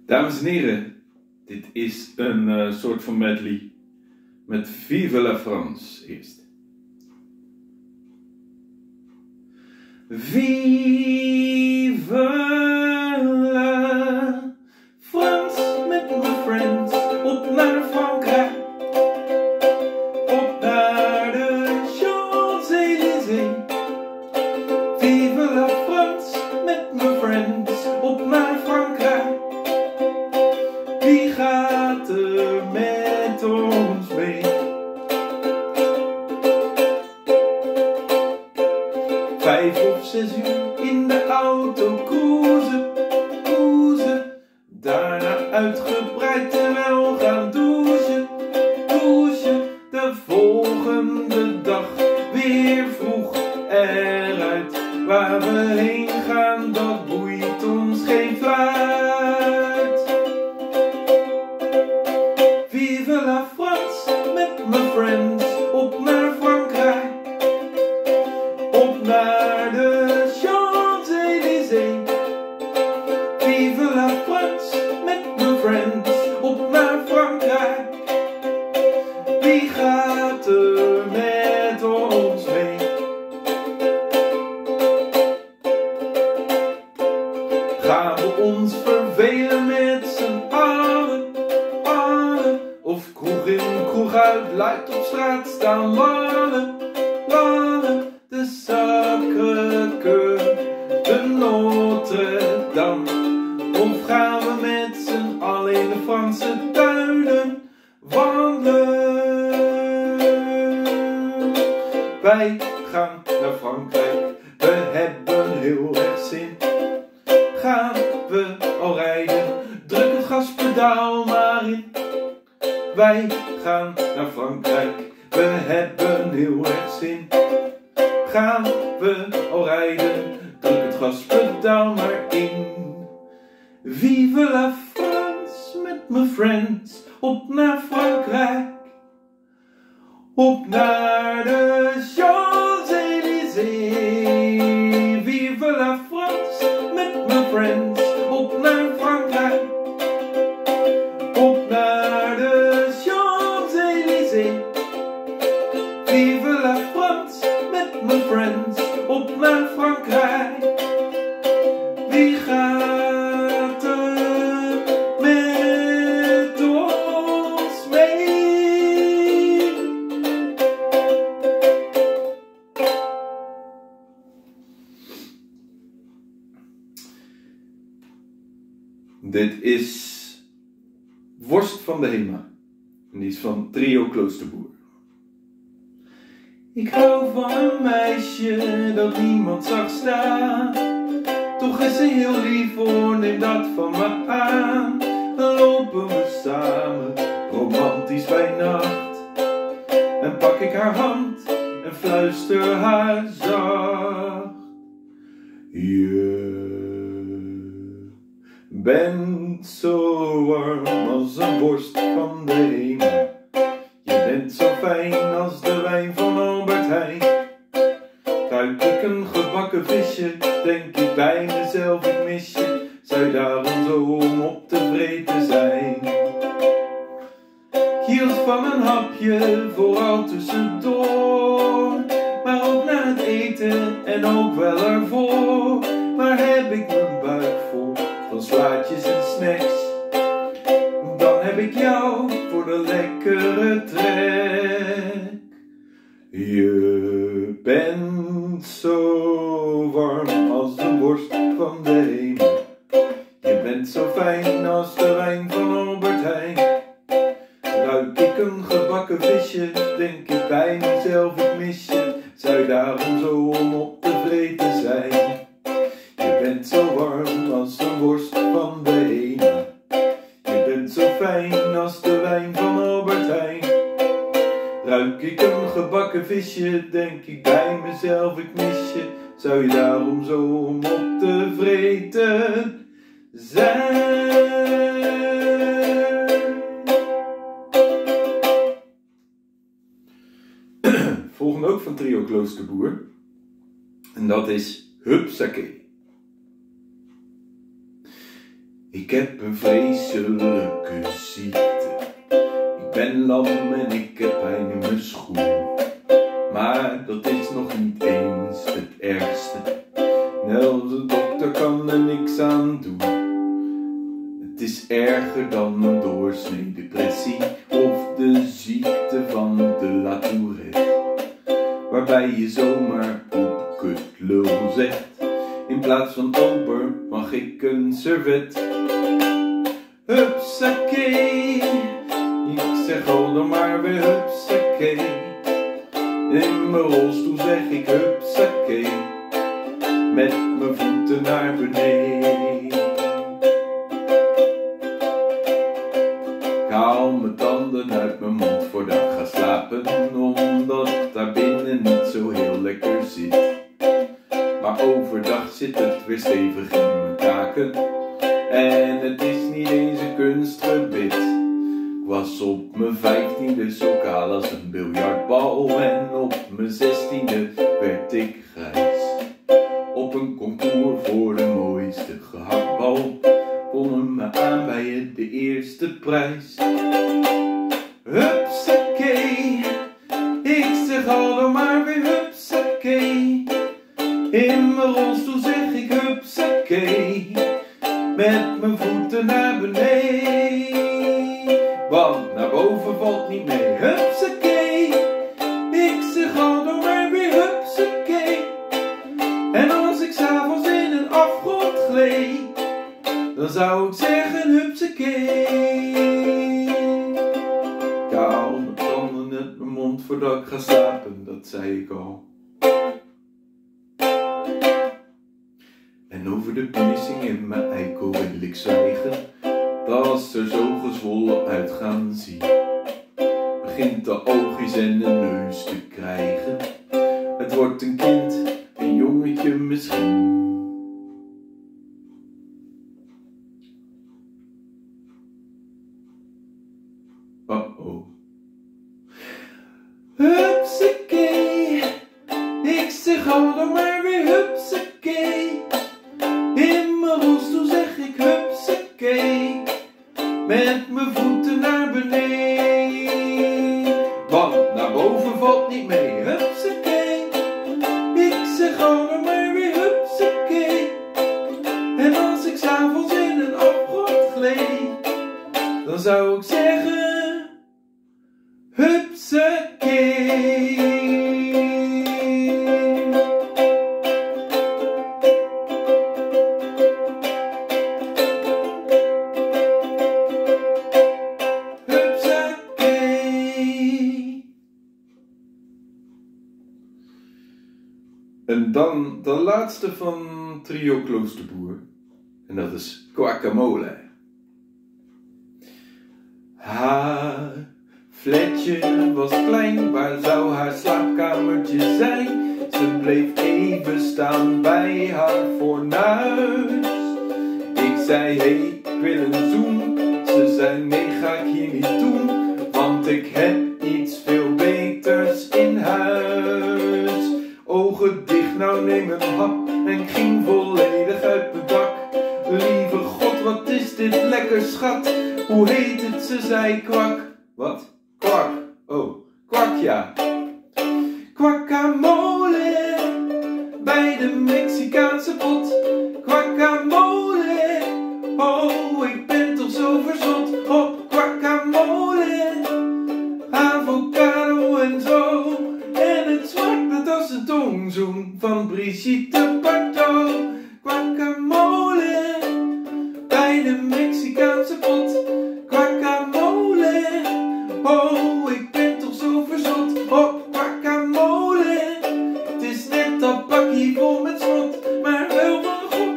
Dames en heren, dit is een soort van medley met Vive la France eerst. Vive la France met mijn friends, op naar Frankrijk, op naar de Champs-Élysées. Vive la France met mijn friends, op naar Frankrijk. Wie gaat er met ons mee? Vijf of 6 uur in de auto cruisen, daarna uitgebreid terwijl gaan douchen, de volgende dag weer vroeg eruit. Waar we heen gaan, dat boeit ons geen fluit. Vive la France met mijn friends, op naar Frankrijk, op naar de Champs-Élysées. Vive la France met mijn friends, op naar Frankrijk. Wie gaat er met ons mee? Gaan we ons vervelen met z'n allen, of kroeg in kroeg uit, luid op straat staan lallen, de Sacré-Cœur, de Notre-Dame. Of gaan we met z'n allen in de Franse tuinen wandelen? Wij gaan naar Frankrijk, we hebben heel erg zin. Gaan we al rijden, druk het gaspedaal maar in. Wij gaan naar Frankrijk, we hebben heel erg zin. Gaan we al rijden, druk het gaspedaal maar in. Vive la France met mijn friends, op naar Frankrijk, op naar de Champs-Élysées. Vive la France met mijn friends, op naar Frankrijk, op naar de Champs-Élysées. Vive la France met mijn friends, op naar Frankrijk. Wie gaat er met ons mee? Dit is Worst van de Hema. En die is van Trio Kloosterboer. Ik hou van een meisje dat niemand zag staan. Toch is ze heel lief hoor, neem dat van me aan. Dan lopen we samen, romantisch bij nacht. En pak ik haar hand en fluister haar zacht. Je bent zo warm als een worst van de hemel. Je bent zo fijn als de wijn van Albert Heijn. Ruik ik een gebakken visje, denk ik bij mezelf, ik mis je. Zou je daarom zo om op te vreten zijn? Ik hield van een hapje, vooral tussendoor. Maar ook na het eten en ook wel ervoor. Maar heb ik mijn buik vol van slaatjes en snacks, dan heb ik jou voor de lekkere trek. Je bent zo warm als de worst van de hemel. Je bent zo fijn als de wijn van Albert Heijn. Ruik ik een gebakken visje, denk ik bij mezelf, ik mis je. Zou je daarom zo om op te vreten zijn? Je bent zo warm als de worst van de hemel. Je bent zo fijn als de wijn van Albert Heijn. Ruik ik een gebakken visje, denk ik bij mezelf, ik mis je. Zou je daarom zo om op te vreten zijn? Volgende ook van Trio Kloosterboer. En dat is Hupsakee. Ik heb een vreselijke ziekte. Ik ben lam en ik heb pijn in mijn schoen. Maar dat is nog niet eens het ergste. Nou, de dokter kan er niks aan doen. Het is erger dan een doorsnee depressie of de ziekte van de La Tourette, waarbij je zomaar poep, kut, lul zegt. In plaats van ober mag ik een servet. Hupsakee, ik zeg al dan maar weer hupsakee. In mijn rolstoel zeg ik hupsakee, met mijn voeten naar beneden. Ik haal mijn tanden uit mijn mond voordat ik ga slapen, omdat daar binnen niet zo heel lekker zit. Maar overdag zit het weer stevig in mijn kaken. En het is niet eens een kunstgebit. Ik was op mijn 15e zo kaal als een biljartbal. En op mijn 16e werd ik grijs. Op een concours voor de mooiste gehaktbal wonnen me aan bij de eerste prijs. Hupsakee, ik zeg al dan maar weer hupsakee. In mijn rolstoel zeg ik hupsakee, met mijn voeten naar beneden. Want naar boven valt niet mee, hupsakee. Ik zeg al dan maar weer hupsakee. En als ik s'avonds in een afgrond gleed, dan zou ik zeggen hupsakee. Ik haal mijn tanden uit mijn mond voordat ik ga slapen, dat zei ik al. En over de piercing in mijn eikel wil ik zwijgen, dat ze er zo gezwollen uit gaan zien. Begint de oogjes en de neus te krijgen. Het wordt een kind, een jongetje misschien. Oh. Hupsakee, ik zeg al dan maar weer hupsakee. In mijn rolstoel zeg ik hupsakee, met mijn voeten naar beneden. Want naar boven valt niet mee, hupsakee. Ik zeg al dan maar weer hupsakee. En als ik s'avonds in een afgrond gleed, dan zou ik zeggen hupsakee. En dan de laatste van Trio Kloosterboer. En dat is Guacamole. Haar flatje was klein, waar zou haar slaapkamertje zijn? Ze bleef even staan bij haar fornuis. Ik zei, hey, ik wil een zoen. Ze zei, nee, ga ik hier niet doen, want ik heb iets veel beters in huis. Ogen dicht, nou neem een hap, en ik ging volledig uit mijn dak. Lieve God, wat is dit lekker, schat? Hoe heet het? Ze zei kwak. Wat? Kwak. Oh, kwak, ja. Guacamole, bij de Mexicaanse pot. Guacamole, oh, ik ben toch zo verzot op guacamole. Avocado en zo, en het smaakt net als een tongzoen van Brigitte Bardot. Guacamole, bij de Mexicaanse pot. Guacamole, oh, ik ben toch zo verzot op guacamole. Het is net dat bakkie vol met snot, maar wel van God.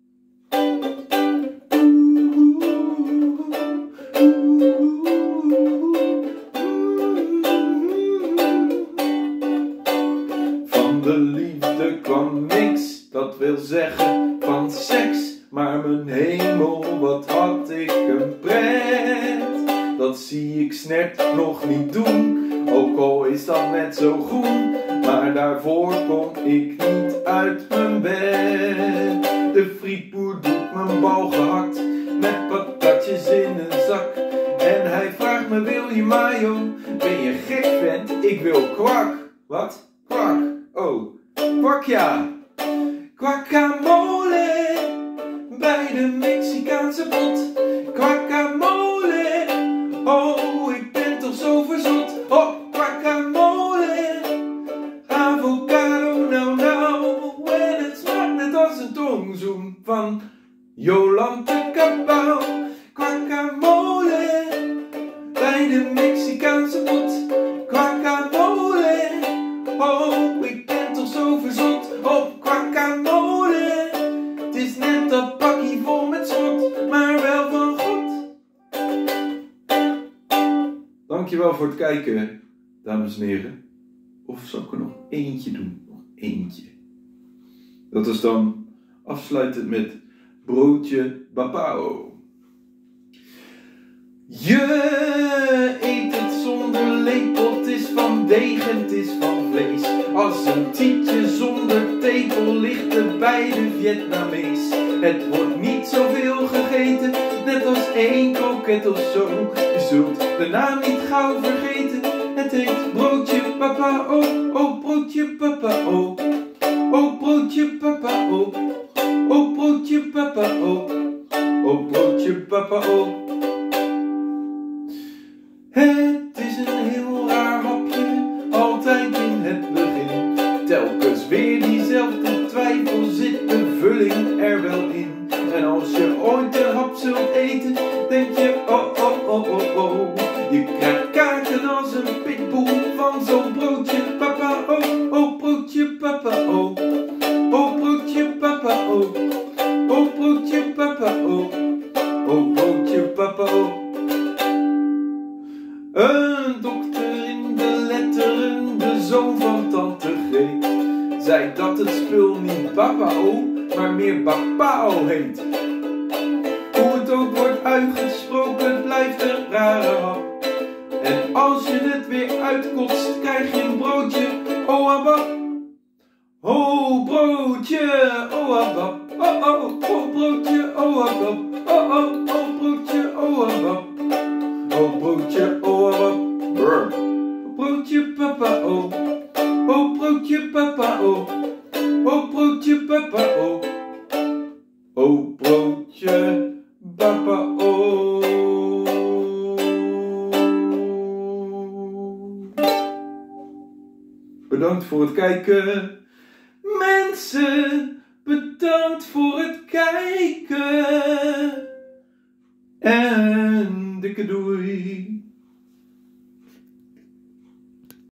Van de liefde kwam niks, dat wil zeggen van seks. Maar mijn hemel, wat had ik een pret. Dat zie ik snert nog niet doen, ook al is dat net zo groen. Maar daarvoor kom ik niet uit mijn bed. De frietboer doet mijn bal gehakt, met patatjes in een zak. En hij vraagt me, wil je mayo? Ben je gek, vent? Ik wil kwak. Wat? Kwak? Oh, kwak ja. Guacamole bij de Mexicaanse pot. Guacamole, oh, ik ben toch zo verzot. Oh, guacamole, avocado, nou nou. En het smaakt net als een tongzoen van Jolante Cabau. Guacamole bij de Mexicaanse pot. Guacamole, oh, ik ben toch zo verzot op guacamole. Het is net dat pakkie vol met schot, maar wel van God. Dankjewel voor het kijken, dames en heren. Of zal ik er nog eentje doen? Nog eentje. Dat is dan afsluitend met broodje Bapao. Je eet het zonder lepel, het is van degen, het is van vlees. Als een tietje zonder tepel ligt er bij de Vietnamees. Het wordt niet zoveel gegeten, net als 1 kroket of zo. Je zult de naam niet gauw vergeten, het heet broodje Bapao. Oh, broodje Bapao. Oh, broodje Bapao. Oh, broodje Bapao. Oh, broodje Bapao. Het is een heel raar hapje, altijd in het begin. Telkens weer diezelfde twijfel, zit de vulling er wel in. En als je ooit een hap zult eten, denk je oh oh oh oh oh. Je krijgt kaarten als een pitbull van zo'n broodje Bapao. Oh, broodje Bapao. Oh, broodje Bapao. Oh, broodje Bapao. Oh, broodje Bapao. Een dokter in de letteren, de zoon van tante Greet, zei dat het spul niet Bapao, maar meer Bapao heet. Hoe het ook wordt uitgesproken, het blijft een rare hap. En als je het weer uitkotst, krijg je een broodje, oh abab. Oh broodje, oh abab. Oh oh, oh broodje, oh abab. Oh oh, oh broodje, oh abab. Oh broodje, oh abab. Brr. Broodje Bapao. Oh broodje Bapao. Oh broodje Bapao. Oh broodje Bapao. Bedankt voor het kijken. Mensen, bedankt voor het kijken. En dikke doei.